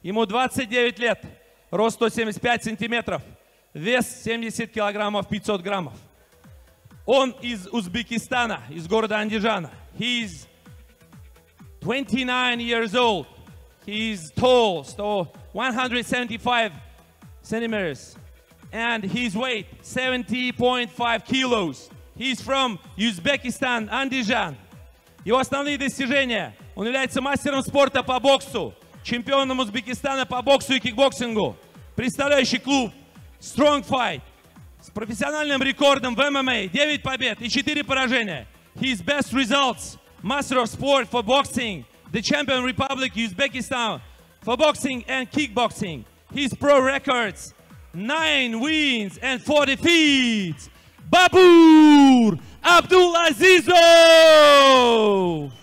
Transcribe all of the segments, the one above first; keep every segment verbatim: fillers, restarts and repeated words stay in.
Ему двадцать девять лет, рост сто семьдесят пять сантиметров, вес семьдесят килограммов пятьсот граммов. Он из Узбекистана, из города Андижана. He's twenty-nine years old. He's tall, so one hundred seventy-five centimeters. And his weight, seventy point five kilos. He's from Uzbekistan, Andijan. Его основные достижения. Он является мастером спорта по боксу, чемпионом Узбекистана по боксу и кикбоксингу, представляющий клуб Strong Fight с профессиональным рекордом в эм эм а девять побед и четыре поражения. His best results, Master of Sport for boxing, the Champion Republic Uzbekistan for boxing and kickboxing. His pro records, nine wins and four defeats. Babur Abdulazizov!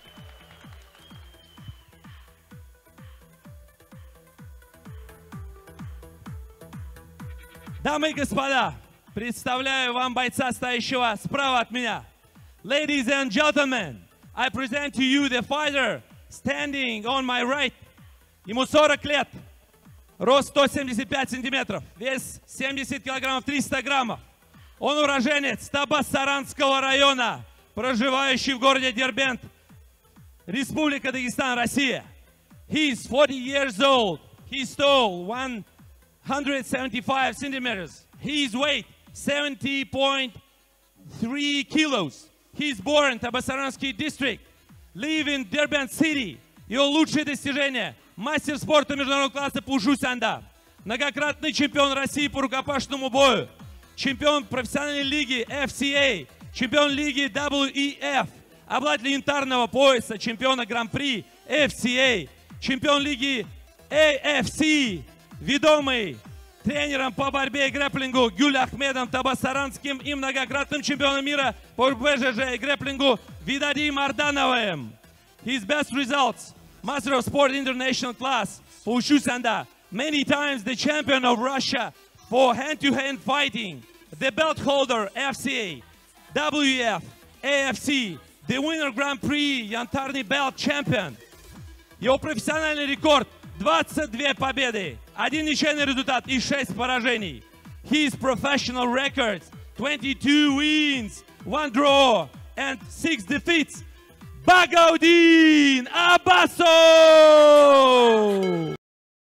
Дамы и господа, представляю вам бойца, стоящего справа от меня. Ladies and gentlemen, I present to you the fighter standing on my right. Ему сорок лет, рост сто семьдесят пять сантиметров, вес семьдесят килограммов триста граммов. Он уроженец Табасаранского района, проживающий в городе Дербент, Республика Дагестан, Россия. He is forty years old. He's tall, one hundred seventy-five centimeters. His weight, seventy point three kilos. He's born in Табасаранский district, live in Derbent City. Его лучшие достижения: мастер спорта международного класса по ушу-санда, многократный чемпион России по рукопашному бою, чемпион профессиональной лиги эф си эй, чемпион лиги дабл ю и эф, обладатель янтарного пояса, чемпиона Гран-при эф си эй, чемпион лиги эй эф си, ведомый тренером по борьбе и грэпплингу Гюль Ахмедом Табасаранским и многократным чемпионом мира по бэ жэ жэ и грэпплингу Видадим Ардановым. His best results, Master of Sport International class for Ushusanda, many times the champion of Russia for hand-to-hand fighting, the belt holder эф си эй, дабл ю и эф, эй эф си, the winner Grand Prix, янтарный belt champion. Его профессиональный рекорд двадцать две победы, один ничейный результат и шесть поражений. His professional records, twenty-two wins, one draw and six defeats. Bagaudin Abbasov!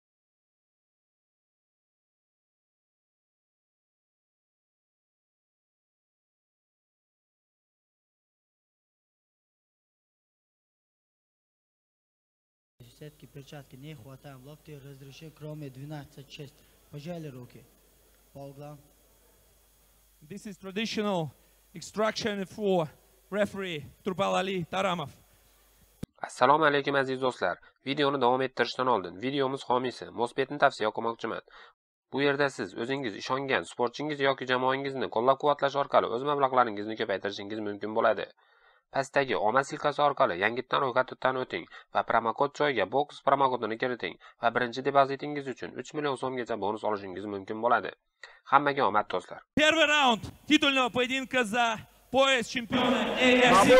Сетки, перчатки, не хватаем локти, разреши, кроме двенадцать шесть. Пожали руки по углам. This is traditional instruction for referee Turbalali Taramov. Assalomu alaykum aziz do'stlar. Videoni davom ettirishdan oldin videomiz homiysi Mosbetni tavsiya qilmoqchiman. Bu yerda siz o'zingiz ishongan sportchingiz yoki jamoangizni qo'llab-quvvatlash orqali o'z mablag'laringizni ko'paytirishingiz mumkin bo'ladi. Pastdagi omad silkasi orqali yangitdan ro'yxatdan o'ting va promokod joyiga boks promokodini kiriting va birinchi depozitingiz uchun uch million so'mgacha bonus olishingiz mumkin bo'ladi. Hammaga omad do'stlar. Первый раунд титульного поединка за пояс чемпиона эй эф си.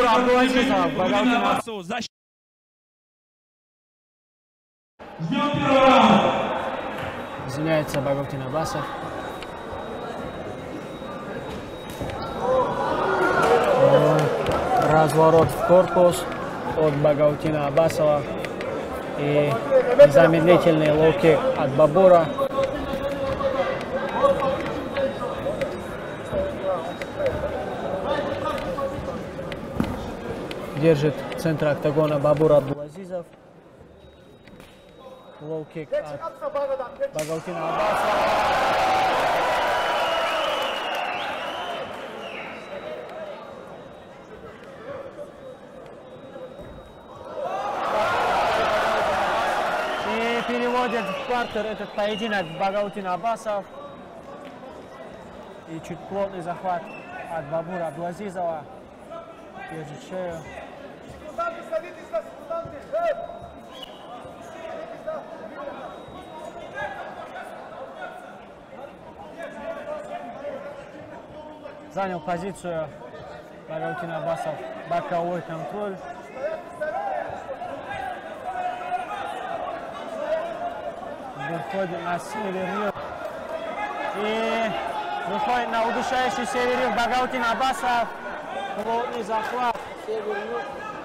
Ждем первый раунд. Извиняется Багаутин Аббасов. Разворот в корпус от Багаутина Аббасова и замедлительный лоу-кик от Бабура. Держит центр октагона Бабур Абдулазизов. Лоу-кик от Багаутина Аббасова. Переводит в партер этот поединок Багаутин Аббасов. И чуть плотный захват от Бабура Абдулазизова. Держит шею. Занял позицию Багаутин Аббасов. Боковой контроль. выходит на север-юг. И выходит на удушающий север-юг Багаутин Аббасов. Плотный захват север-юг.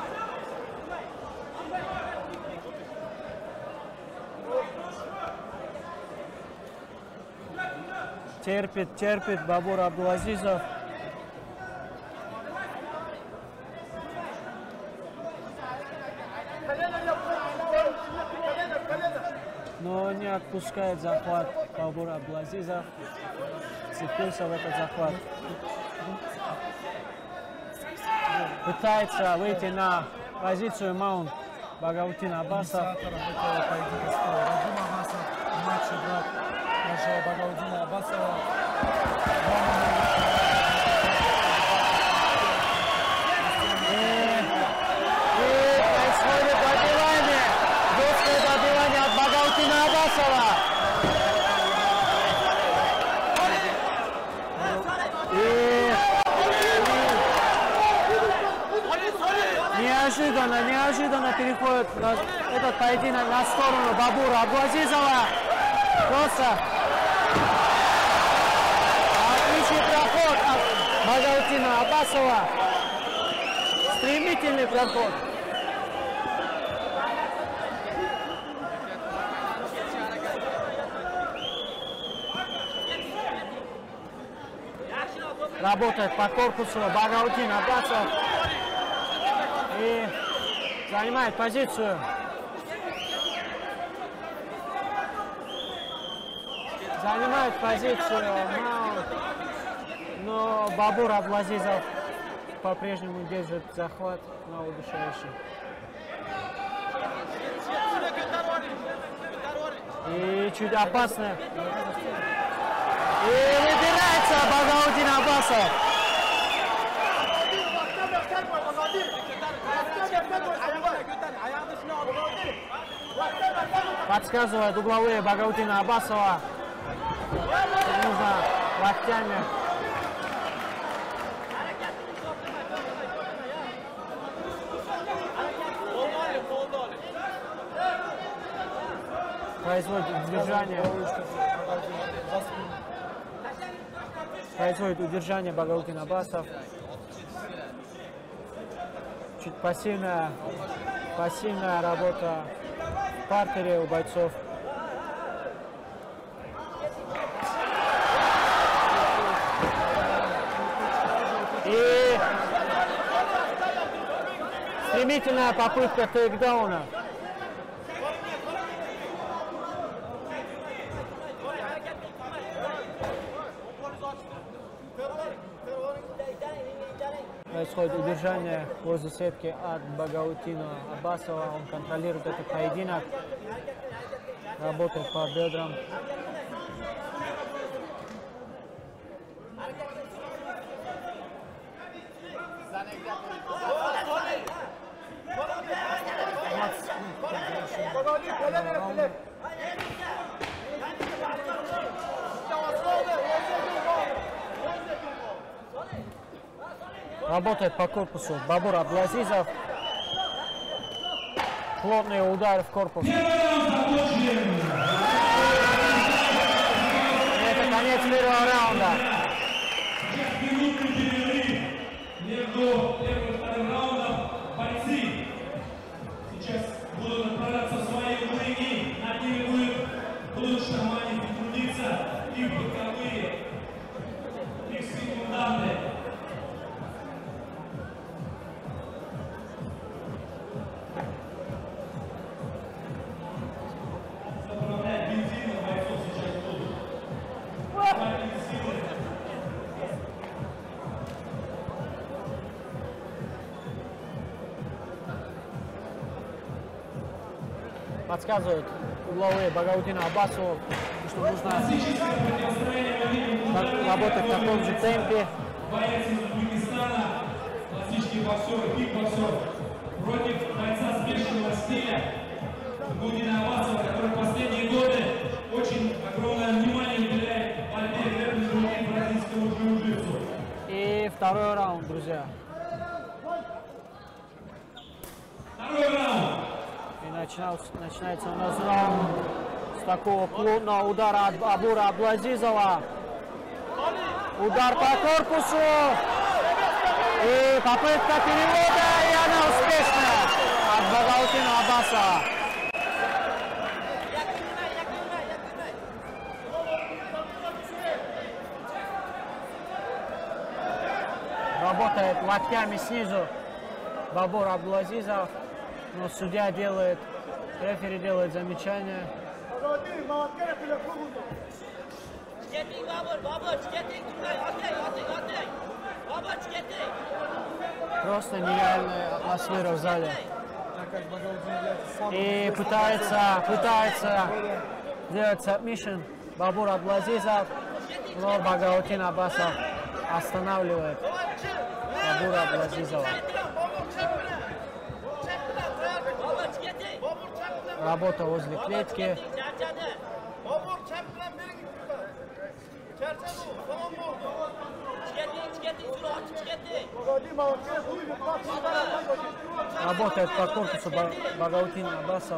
Терпит, терпит Бабур Абдулазизов. Но не отпускает захват Бабур Абдулазизов. Цепился в этот захват. Пытается выйти на позицию маунт Багаутин Аббасов. Багаутина Аббасова. И происходит добивание. Жесткое добивание от Багаутина Аббасова. И неожиданно, неожиданно переходит этот поединок на сторону Бабура Абдулазизова. Просто отличный проход от Багаутина Аббасова. Стремительный проход. Работает по корпусу Багаутин Аббасов. И занимает позицию. Занимает позицию маунт, но Бабур Абдулазизов по-прежнему держит захват на удушающий. И чуть опасно. И выбирается Багаутин Аббасов. Подсказывает угловые Багаутина Аббасова. Нужно локтями. Производит удержание. Производит удержание Багаутин Аббасов. Чуть пассивная, пассивная работа в партере у бойцов. И стремительная попытка тейкдауна. Происходит удержание возле сетки от Багаутина Аббасова. Он контролирует этот поединок. Работает по бедрам. Работает по корпусу Бабур Абдулазизов. Плотные удары в корпус. Это конец первого раунда. Между первым и вторым раундом бойцы сейчас будут отправляться в свои углы. Над ними будет, будут штурманить и трудиться их боковые, их секунданты. Заправлять бензином бойцов сейчас будут. Подсказывают угловые Багаутина Аббасову, что нужно работать в таком же темпе. Боец из Узбекистана, классический боксер, кикбоксер, против бойца смешанного стиля Багаутина Аббасова, который в последние годы очень огромное внимание уделяет борьбе грэпплинга бразильского джиу-джитсу. И второй раунд, друзья. Второй раунд. И начинался, начинается у нас раунд с такого плотного удара от Абура Аблазизова. Удар по корпусу. И попытка перевода, и она успешная от Багаутдина Аббасова. Работает локтями снизу Бабур Аблазизов, но судья делает, рефери делает замечание. Просто нереальная атмосфера в зале. И пытается, пытается сделать сабмишн Бабур Аблазизов, но Багаутдин Аббасов останавливает Бабура Аблазизова. Работа возле клетки. Работает по корпусу Багаутдин Аббасов.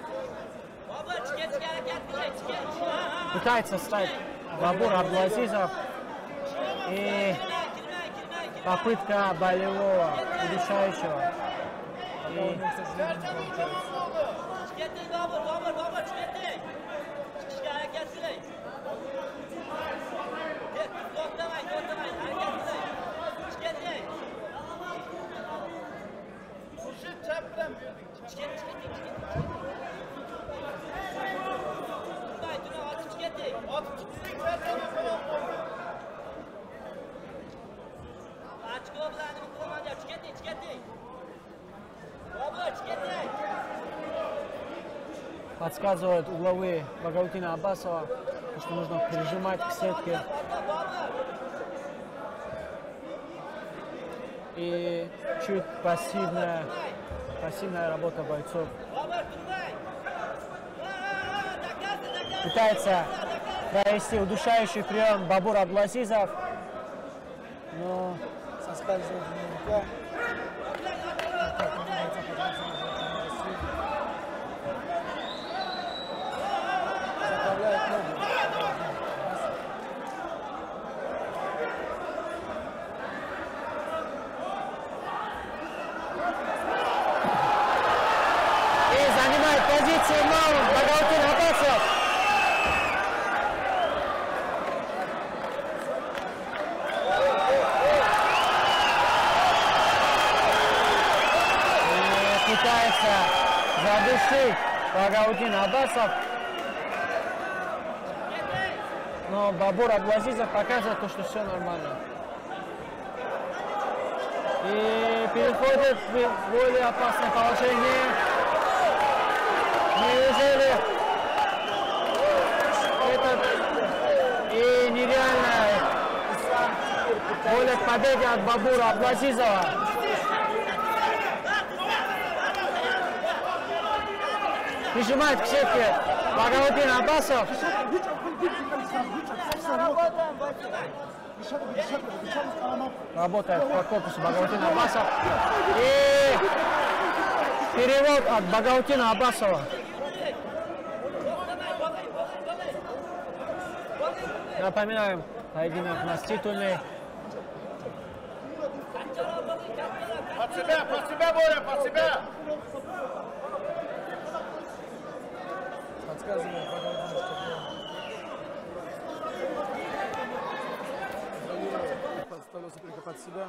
Пытается встать Бабур Аблазизов. И попытка болевого, удушающего. И... Подсказывают угловые Багаутдина Аббасова, что нужно прижимать к сетке. И чуть пассивная, пассивная работа бойцов. Пытается провести удушающий прием Бабур Аблазизов, но соскальзывает немного. Позиция маунт Багаутдин Аббасов. И пытается задушить Багаутдин Аббасов. Но Бабур Аблазизов показывает то, что все нормально. И переходит в более опасное положение. Неужели это и нереальная воля к победе от Бабура Аблазизова? Прижимает к сетке Багаутдин Аббасов. Работает по корпусу Багаутдин Аббасов. И перевод от Багаутдина Аббасова. Напоминаем, поединок у нас титульный. Под себя, под себя, Боря, под себя! Подсказывает, подставился только под себя.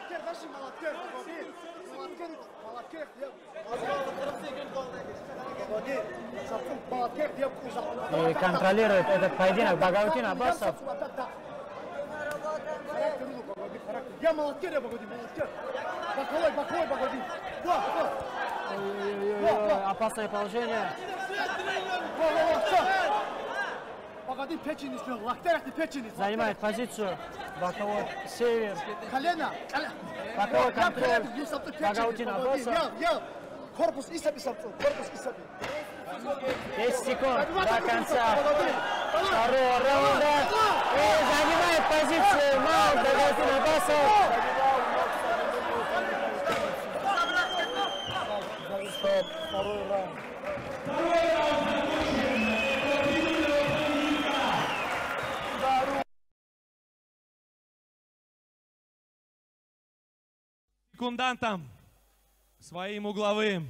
И контролирует этот поединок Багаутдин Аббасов. Я молодец, я Багаутдин, молодец. Боковой, боковой, Багаутдин. Опасное положение. Багаутдин печень еще, локтями печень. Занимает позицию боковой север. Колено. Боковой контроль Багаутдин Аббасов. Корпус исаби, корпус исаби. десять секунд до конца второго раунда. И занимает позицию маунт Багаутдин Аббасов. Стоп, второй раунд. секундантам, своим угловым.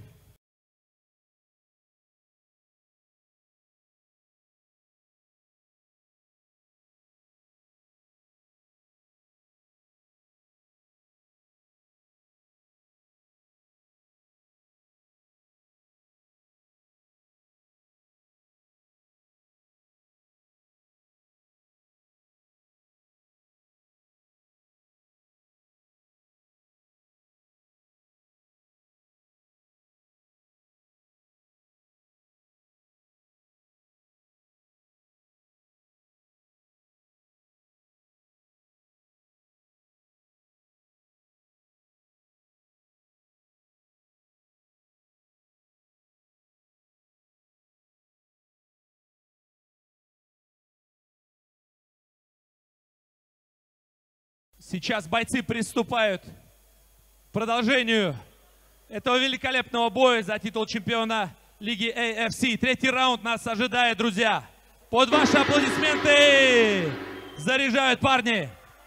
Сейчас бойцы приступают к продолжению этого великолепного боя за титул чемпиона Лиги эй эф си. Третий раунд нас ожидает, друзья. Под ваши аплодисменты заряжают парни.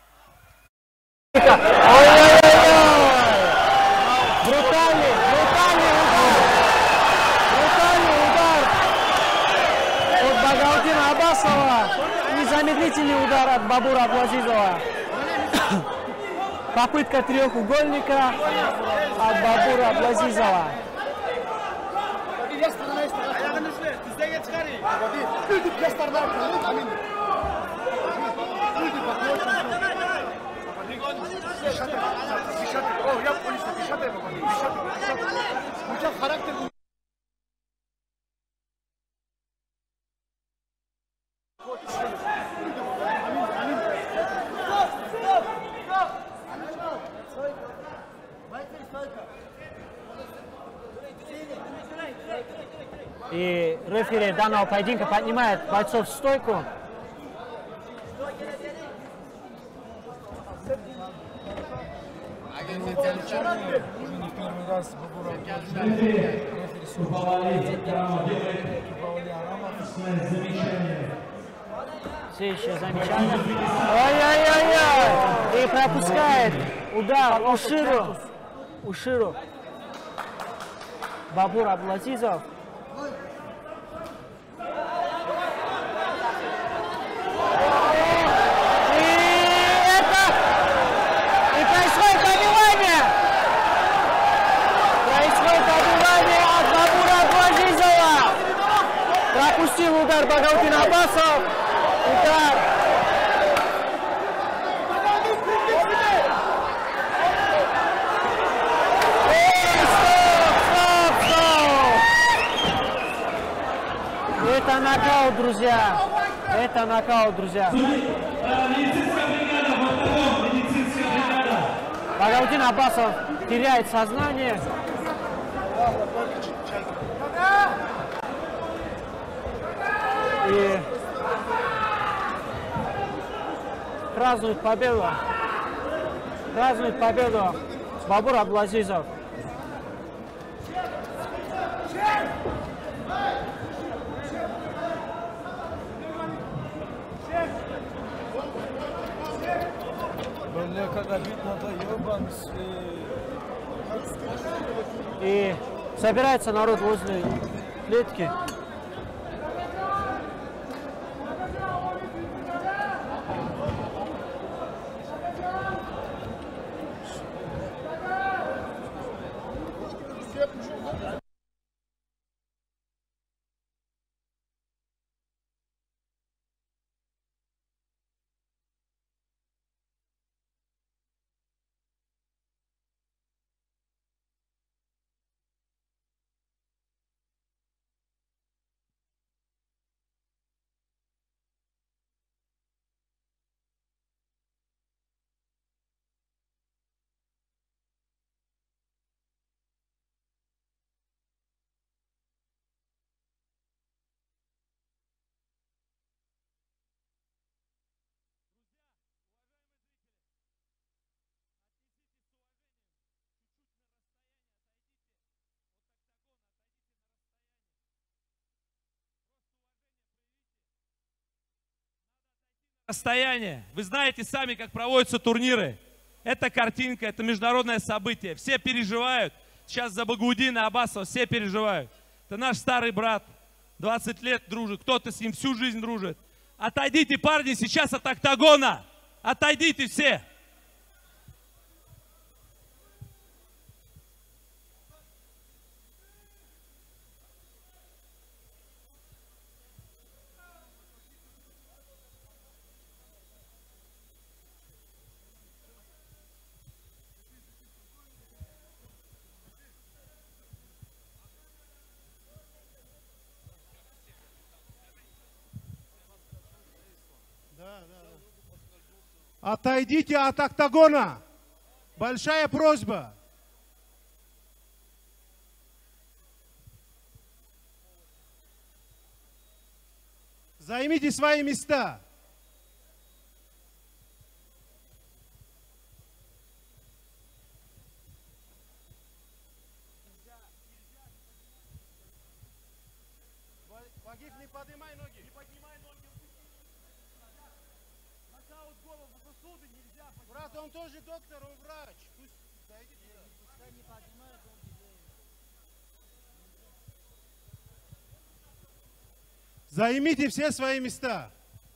Ой-ой-ой! Брутальный, брутальный удар! Брутальный удар от Багаутдина Аббасова. Незамедлительный удар от Бабура Аблазизова. Попытка трехугольника от Бабура Аблазизова. И рефери данного поединка поднимает бойцов в стойку. Не первый раз Бабур Аблазизов Все еще замечание. Ой-ой-ой-ой! И пропускает удар Уширу. Уширу. Бабур Аблазизов. Пропустил удар Багаутдин Аббасов. Удар. Эй, стоп, стоп, стоп. Это нокаут, друзья. Это нокаут, друзья. Багаутдин Аббасов теряет сознание. И празднует победу. Празднует победу Бабур Аблазизов. И собирается народ возле клетки. Расстояние. Вы знаете сами, как проводятся турниры. Это картинка, это международное событие. Все переживают. Сейчас за Багаудина Аббасова все переживают. Это наш старый брат. двадцать лет дружит. Кто-то с ним всю жизнь дружит. Отойдите, парни, сейчас от октагона. Отойдите все. Отойдите от октагона. Большая просьба. Займите свои места. Вагиф, не поднимай ноги. Не поднимай ноги. Нокаут голову посуды нельзя. Брат, он тоже доктор, он врач. Пусть зайдет сюда. Пускай не поднимает, он Займите все свои места.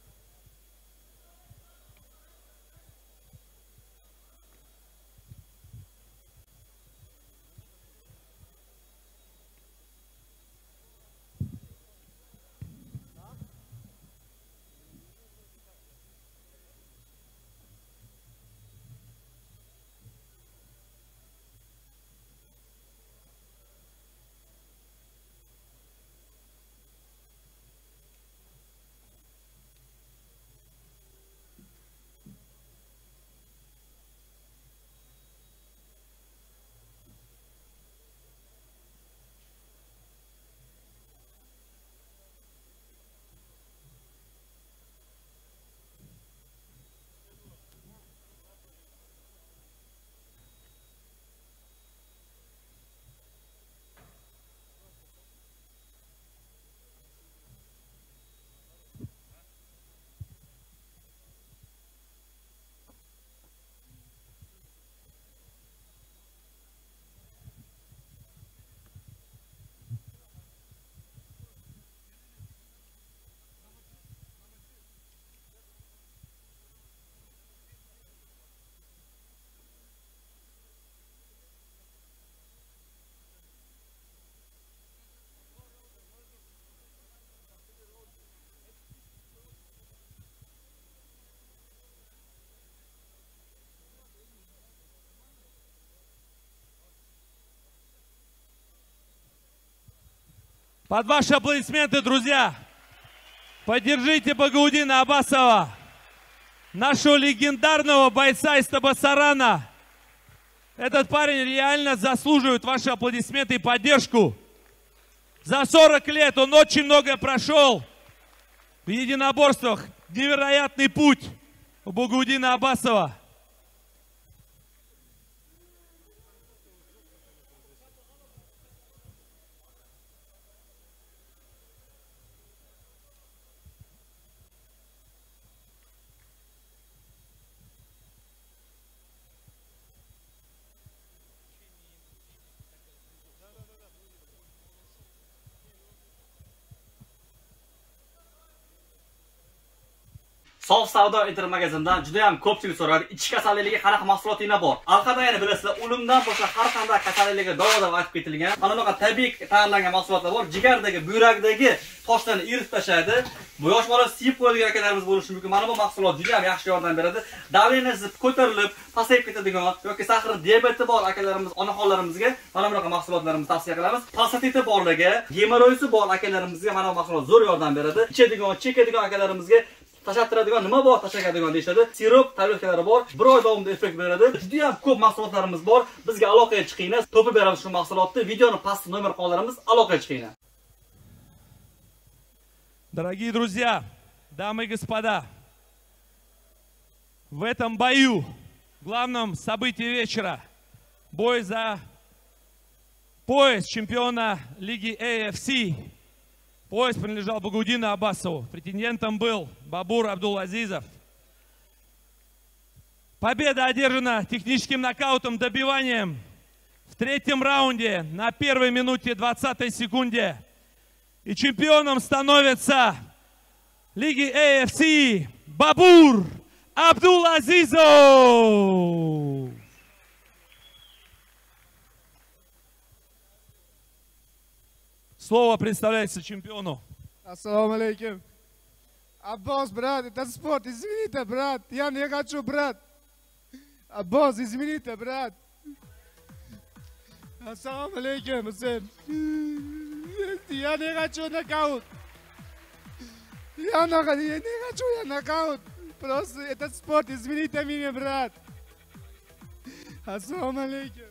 Под ваши аплодисменты, друзья, поддержите Багаудина Аббасова, нашего легендарного бойца из Табасарана. Этот парень реально заслуживает ваши аплодисменты и поддержку. За сорок лет он очень многое прошел в единоборствах. Невероятный путь у Багаудина Аббасова. Sof savdo internet magazindan juda ham ko'pchilik so'radi. Ichki kasallikligi qanaqa mahsulotinglar bor? Alqada yana bilasizlar, o'limdan boshqa har qanday kasalliklarga davo-davo aytib ketilgan. Mana bunaqa tabiiy tayyorlangan mahsulotlar bor. Jigardagi, buyrakdagi toshlarni eritib tashlaydi. Bu yosh bola siyib qo'yadigan akalarimiz bo'lishi mumkin. Mana bu mahsulot juda ham yaxshi yordam beradi. Davlengiz ko'tarilib, pasayib ketadigan yoki sahar diabeti bor akalarimiz, onaxonlarimizga mana bunaqa mahsulotlarimizni tavsiya qilamiz. Prostatiti borligi, gemoroyisi bor akalarimizga mana bu mahsulot zo'r yordam beradi. Ichadigan, chekadigan akalarimizga tashlattiradigan nima bor, tashlaydigan deyshadi. Sirop, tabletkalari bor. bir oy davomida effekt beradi. Juda ham ko'p mahsulotlarimiz bor. Bizga aloqaga chiqinglar. Topib beramiz shu mahsulotni. Videoni pastda nomer qoldiramiz. Aloqaga chiqinglar. Дорогие друзья, дамы и господа, в этом бою, главном событии вечера, бой за пояс чемпиона лиги эй эф си, пояс принадлежал Багаудину Аббасову. Претендентом был Бабур Абдул-Азизов. Победа одержана техническим нокаутом, добиванием в третьем раунде на первой минуте двадцатой секунде. И чемпионом становится Лиги эй эф си Бабур Абдулазизов. Слово представляется чемпиону. Ассаламу алейкум. Аббас, брат, это спорт, извините, брат. Я не хочу, брат. Аббас, извините, брат. Ассаламу алейкум, Хусейн. Я не хочу нокаут. Я не хочу я нокаут. Просто этот спорт, извините меня, брат. Ассаламу алейкум.